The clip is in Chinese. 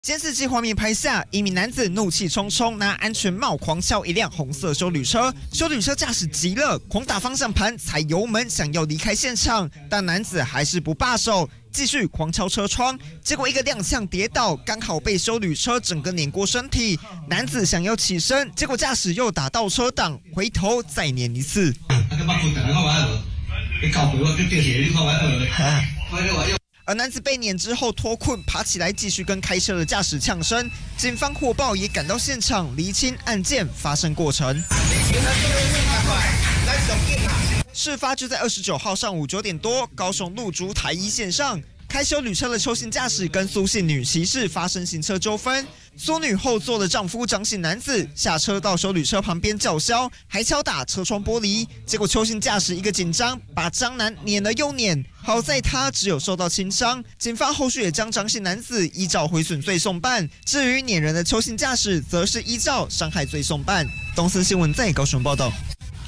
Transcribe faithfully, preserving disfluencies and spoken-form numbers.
监视器画面拍下，一名男子怒气冲冲，拿安全帽狂敲一辆红色休旅车。休旅车驾驶急了，狂打方向盘，踩油门，想要离开现场，但男子还是不罢手，继续狂敲车窗。结果一个踉跄跌倒，刚好被休旅车整个碾过身体。男子想要起身，结果驾驶又打倒车挡，回头再碾一次。而男子被碾之后脱困，爬起来继续跟开车的驾驶呛声。警方获报也赶到现场厘清案件发生过程。事发就在二十九号上午九点多，高雄路竹台一线上，开休旅车的邱姓驾驶跟苏姓女骑士发生行车纠纷。苏女后座的丈夫张姓男子下车到休旅车旁边叫嚣，还敲打车窗玻璃。结果邱姓驾驶一个紧张，把张男碾了又碾。好在他只有受到轻伤，警方后续也将张姓男子依照毁损罪送办。至于碾人的邱姓驾驶，则是依照伤害罪送办。东森新闻在高雄报道。